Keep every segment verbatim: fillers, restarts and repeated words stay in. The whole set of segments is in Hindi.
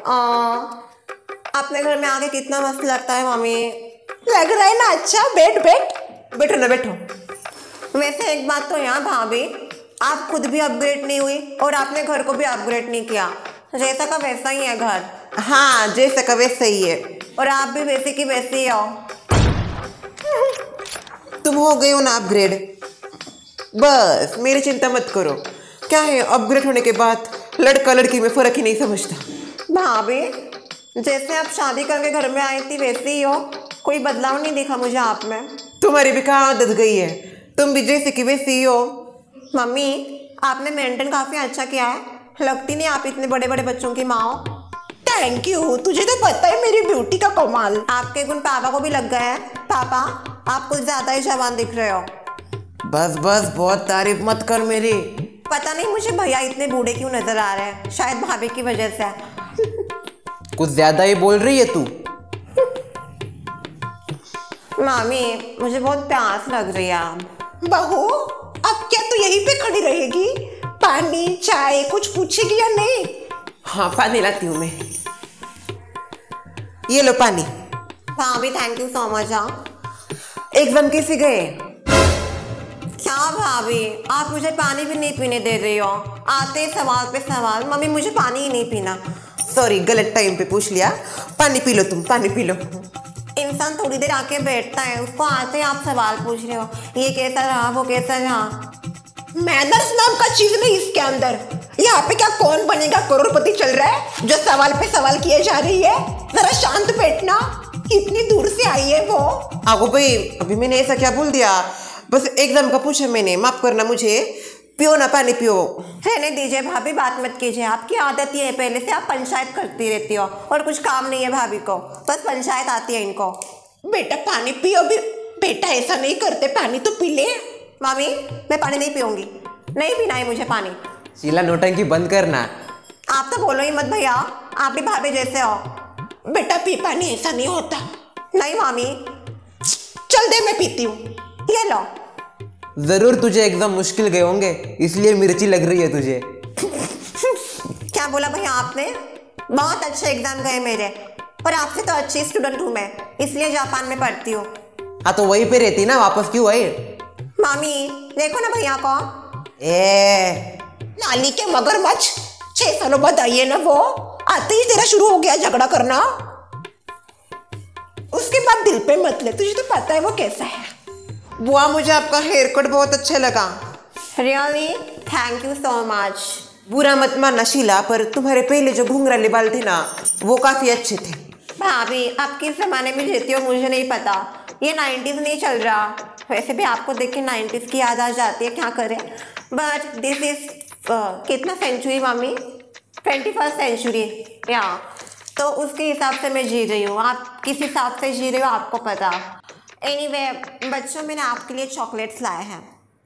आ, अपने घर में आके कितना मस्त लगता है मम्मी। लग रहा है ना अच्छा। बैठ बैठ बैठो ना बैठो। वैसे एक बात तो यहाँ भाभी, आप खुद भी अपग्रेड नहीं हुई और आपने घर को भी अपग्रेड नहीं किया। जैसा का वैसा ही है घर। हाँ जैसा का वैसा ही है। और आप भी वैसे की वैसे ही हो। तुम हो गए हो ना अपग्रेड, बस मेरी चिंता मत करो। क्या है अपग्रेड होने के बाद लड़का लड़की में फर्क ही नहीं समझता। भाभी जैसे आप शादी करके घर में आई थी वैसे ही हो, कोई बदलाव नहीं दिखा मुझे आप में। तुम्हारी भी कहाँ आदत गई है, तुम भी जैसे की वैसे ही हो। मम्मी आपने मेंटेन काफी अच्छा किया है, लगती नहीं आप इतने बड़े बड़े बच्चों की माँ हो। थैंक यू, तुझे तो पता है मेरी ब्यूटी का कमाल। आपके गुण पापा को भी लग गए हैं। पापा आप कुछ ज्यादा ही जवान दिख रहे हो। बस बस बहुत तारीफ मत कर मेरी। पता नहीं मुझे भैया इतने बूढ़े क्यों नजर आ रहे हैं, शायद भाभी की वजह से। कुछ ज्यादा ही बोल रही है तू। मामी मुझे बहुत प्यास लग रही है। बहू अब क्या तू यहीं पे खड़ी रहेगी? पानी चाय कुछ पूछेगी या नहीं? हाँ पानी लाती हूँ मैं, ये लो पानी। भाभी thank you so much. Exam कैसे गए? क्या भाभी आप मुझे पानी भी नहीं पीने दे रही हो, आते सवाल पे सवाल। मम्मी मुझे पानी ही नहीं पीना। सॉरी गलत टाइम पे पूछ लिया। पानी पी लो तुम, पानी पी लो। इंसान थोड़ी देर आके बैठता है, उसको आते आप सवाल पूछ रहे हो, ये कैसा रहा वो कैसा रहा। मैनर्स नाम का चीज नहीं इसके अंदर। यहाँ पे क्या कौन बनेगा करोड़पति चल रहा है जो सवाल पे सवाल किए जा रही है? जरा शांत बैठना, इतनी दूर से आई है वो। आगो भाई अभी मैंने ऐसा क्या बोल दिया, बस एग्जाम का पूछा मैंने, माफ करना मुझे। पियो ना पानी पियो। रहने दीजिए भाभी, बात मत कीजिए। आपकी आदत ही है पहले से, आप पंचायत करती रहती हो और कुछ काम नहीं है भाभी को, बस पंचायत आती है इनको। बेटा पानी पियो भी। बेटा ऐसा नहीं करते, पानी तो पी ले। मामी मैं पानी नहीं पीऊंगी, नहीं पीना है मुझे पानी। शीला नौटंकी बंद करना। आप तो बोलो ही मत भैया, आप भी भाभी जैसे हो। बेटा पी पानी, ऐसा नहीं होता। नहीं मामी चल दे मैं पीती हूँ, ये लो। जरूर तुझे एकदम मुश्किल गए होंगे इसलिए मिर्ची लग रही है तुझे। क्या बोला भैया आपने? बहुत अच्छे एग्जाम गए मेरे, और आपसे तो अच्छी स्टूडेंट हूँ मैं, इसलिए जापान में पढ़ती हूँ। हाँ तो वहीं पे रहती ना, वापस क्यों आई? मामी देखो ना भैया को। ए नाली के मगरमच्छ, छह सालों बाद आई है ना वो, आते ही तेरा शुरू हो गया झगड़ा करना। उसके बाद दिल पे मत ले, तुझे तो पता है वो कैसा है। बुआ मुझे आपका हेयर कट बहुत अच्छा लगा। Really thank you so much. बुरा मत मानना शीला, पर तुम्हारे पहले जो घुंघराले बाल थे ना वो काफी अच्छे थे। भाभी आप किस जमाने में रहती हो मुझे नहीं पता, ये नाइन्टीज नहीं चल रहा। वैसे भी आपको देख के नाइन्टीज की याद आ जाती है, क्या करें। बट दिस इज कितना सेंचुरी मामी? ट्वेंटी फर्स्ट सेंचुरी या, तो उसके हिसाब से मैं जी रही हूँ। आप किस हिसाब से जी रहे हो आपको पता। एनीवे anyway, बच्चों मैंने आपके लिए चॉकलेट्स लाए हैं,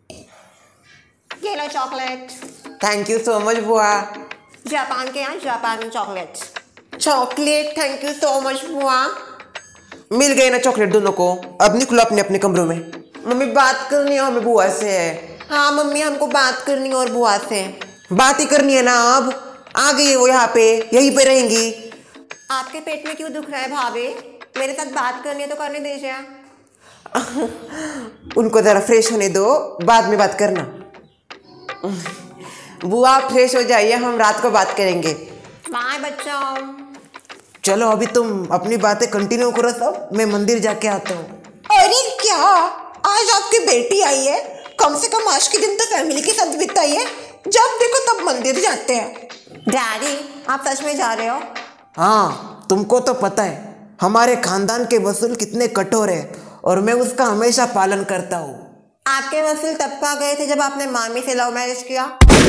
ये लो chocolate. Thank you so much बुआ। जापान के यहाँ जापानी chocolate. Chocolate thank you so much बुआ। मिल गए ना चॉकलेट दोनों को, अब निकलो अपने अपने कमरों में। मम्मी बात करनी है हमें बुआ से। हाँ मम्मी हमको बात करनी है और बुआ से। बात ही करनी है ना, अब आ गई है वो यहाँ पे, यहीं पे रहेंगी। आपके पेट में क्यों दुख रहा है भाभी? मेरे साथ बात करनी है तो करने दीजिए। उनको जरा फ्रेश होने दो, बाद में बात करना। बुआ फ्रेश हो जाइए, हम रात को बात करेंगे। बाय बच्चों। चलो अभी तुम अपनी बातें कंटिन्यू करो, सब मैं मंदिर जाके आता हूँ। अरे क्या आज आपकी बेटी आई है, कम से कम आज के दिन तो फैमिली के साथ बिताइए, जब देखो तब मंदिर जाते हैं। डैडी आप सच में जा रहे हो? हाँ तुमको तो पता है हमारे खानदान के वसूल कितने कठोर है और मैं उसका हमेशा पालन करता हूँ। आपके वसूल तब कहाँ गए थे जब आपने मामी से लव मैरिज किया?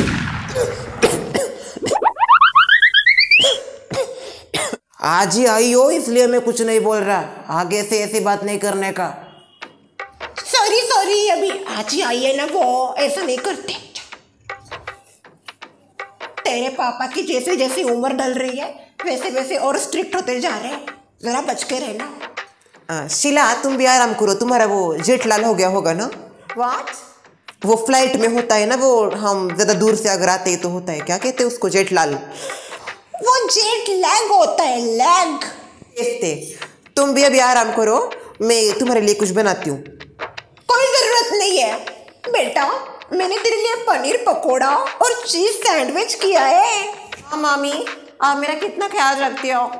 आज ही आई हो इसलिए मैं कुछ नहीं बोल रहा, आगे से ऐसी बात नहीं करने का। सॉरी सॉरी अभी आज ही आई है ना वो, ऐसा नहीं करते। तेरे पापा की जैसे जैसे उम्र ढल रही है वैसे वैसे और स्ट्रिक्ट होते जा रहे हैं, जरा बच के रहना। शीला तुम भी आराम करो, तुम्हारा वो जेट लाल हो गया होगा ना? व्हाट? वो फ्लाइट में होता है ना वो, हम ज्यादा दूर से अगर आते हैं तो होता है, क्या कहते हैं उसको, जेट लाल। वो जेट लैग होता है, लैग। देखते, तुम भी अभी आराम करो, मैं तुम्हारे लिए कुछ बनाती हूँ। कोई जरूरत नहीं है बेटा, मैंने तेरे लिए पनीर पकोड़ा और चीज सैंडविच किया है। हाँ मामी, आप मेरा कितना ख्याल रखती हो।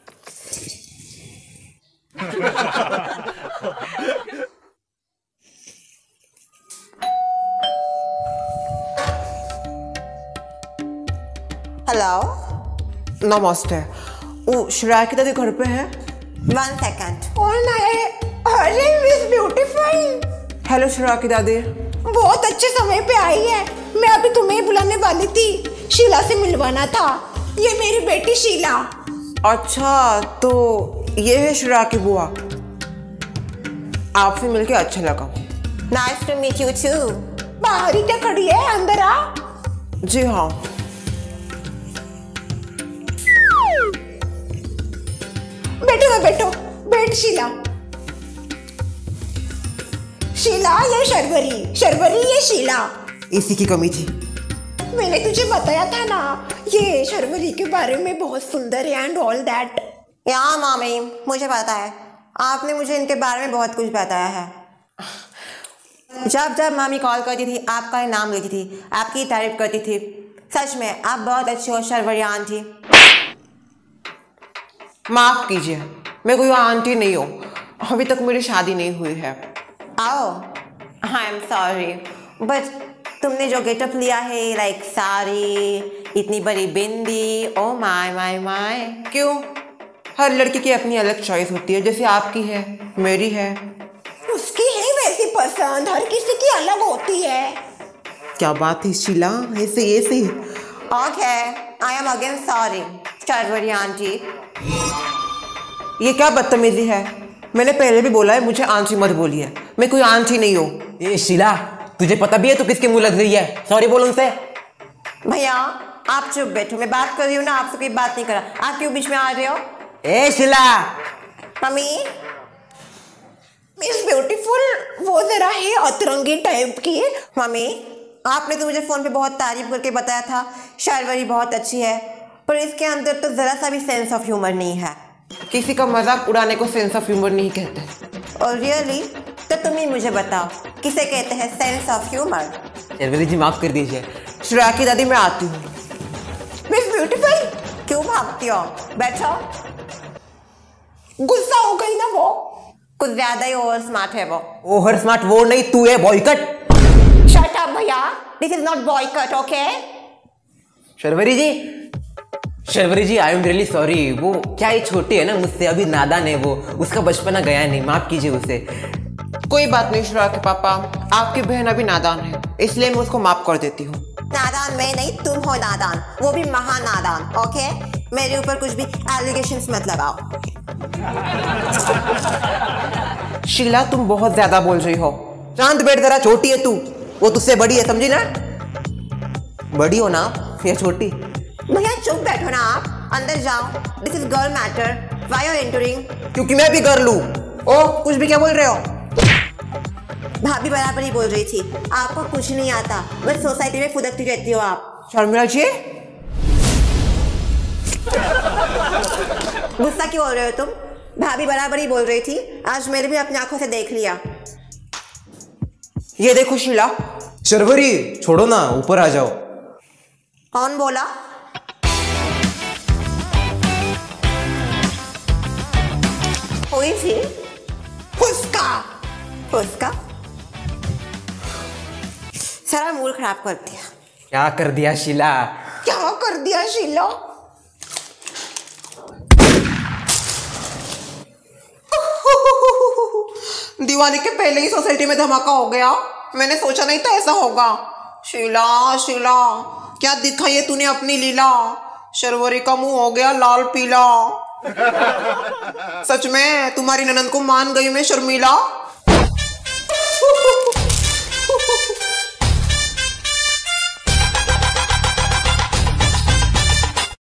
हेलो, नमस्ते। वो श्रेया की दादी घर पे है? One second. कौन है? अरे मिस ब्यूटीफुल। हेलो श्रेया की दादी। बहुत अच्छे समय पे आई है। मैं अभी तुम्हें बुलाने वाली थी, शीला से मिलवाना था। ये मेरी बेटी शीला। अच्छा, तो ये है श्रेया की बुआ। आपसे मिलके अच्छा लगा। Nice to meet you too. बाहर ही क्या खड़ी है, अंदर आ। जी हाँ। बैठो ना, बैठो, बैठ शीला। शीला ये शर्वरी, शर्वरी ये शीला। इसी की कमी थी। मैंने तुझे बताया था ना, ये शर्वरी के बारे में बहुत सुंदर है एंड ऑल दैट। या मामी, मुझे पता है, आपने मुझे इनके बारे में बहुत कुछ बताया है। जब जब मामी कॉल करती थी, आपका ही नाम लेती थी, आपकी तारीफ करती थी। सच में आप बहुत अच्छी हो शर्वरी आंटी। माफ कीजिए, मैं कोई आंटी नहीं हूँ, अभी तक मेरी शादी नहीं हुई है। आओ, आई एम सॉरी, बट तुमने जो गेटअप लिया है, लाइक साड़ी, इतनी बड़ी bindi, oh my my my. क्यों? हर लड़की की अपनी अलग चॉइस होती है, जैसे आपकी है, मेरी है। उसकी है वैसी पसंद, हर किसी की अलग होती है। क्या बात है शीला, ऐसे ऐसे। Okay, I am again sorry Sharvari aunty. ये क्या बदतमीजी है? मैंने पहले भी बोला है, मुझे आंटी मत बोलिए, मैं कोई आंटी नहीं हूँ। ए शीला, तुझे पता भी है तू किसके मुंह लग रही है? सॉरी बोल उनसे। भैया आप चुप बैठो, मैं बात कर रही हूँ ना, आपसे कोई बात नहीं करा। आप क्यों बीच में आ रहे हो? ए शीला। मम्मी। मिस ब्यूटीफुल वो जरा है अतरंगी टाइप की। मम्मी, आपने तो मुझे फोन पे बहुत तारीफ करके बताया था शर्वरी बहुत अच्छी है, पर इसके अंदर तो जरा सा भी सेंस ऑफ ह्यूमर नहीं है। किसी का मजाक उड़ाने को सेंस ऑफ ह्यूमर नहीं कहते। और रियली तो तुम ही मुझे बताओ, किसे कहते हैं sense of humour? Sharvari ji माफ कर दीजिए। श्रेया की दादी मैं आती हूँ। मिस ब्यूटीफुल क्यों भागती हो? बैठो। गुस्सा हो गई ना वो, कुछ ज्यादा ही ओवर स्मार्ट है वो। ओवर स्मार्ट वो नहीं, तू है बॉयकट। शट अप भैया, this is not boy cut, okay? Sharvari ji, Sharvari ji I am really sorry. वो क्या ये छोटी है ना मुझसे, अभी नादान है वो, उसका बचपना गया नहीं, माफ कीजिए उसे। कोई बात नहीं श्रेया के पापा, आपकी बहन अभी नादान है, इसलिए मैं उसको माफ कर देती हूँ। नादान मैं नहीं, तुम हो नादान, वो भी महानादान, ओके? मेरे ऊपर कुछ भी एलिगेशंस मत लगाओ। शीला तुम बहुत ज्यादा बोल रही हो। शांत बैठ जरा, छोटी है तू, वो तुझसे बड़ी है, समझी ना? बड़ी हो ना या छोटी? भैया चुप बैठो ना आप, अंदर जाओ। This is girl matter, why are entering? क्योंकि मैं भी कर लूं। ओ कुछ भी क्या बोल रहे हो? भाभी बराबर ही बोल रही थी, आपको कुछ नहीं आता, बस सोसाइटी में फुदकती रहती हो आप। शर्मिला जी गुस्सा क्यों हो रहे हो तुम? भाभी बराबर ही बोल रही थी, आज मैंने भी अपनी आंखों से देख लिया। ये देखो शीला। शर्वरी छोड़ो ना, ऊपर आ जाओ। कौन बोला? हुई थी फुसका फुसका, सारा मूड खराब कर दिया। क्या कर दिया शीला? क्या कर दिया शीला? दिवाली के पहले ही सोसाइटी में धमाका हो गया, मैंने सोचा नहीं था ऐसा होगा। शीला शीला क्या दिखाई है तूने अपनी लीला? शर्वरी का मुंह हो गया लाल पीला। सच में तुम्हारी ननद को मान गई मैं शर्मिला।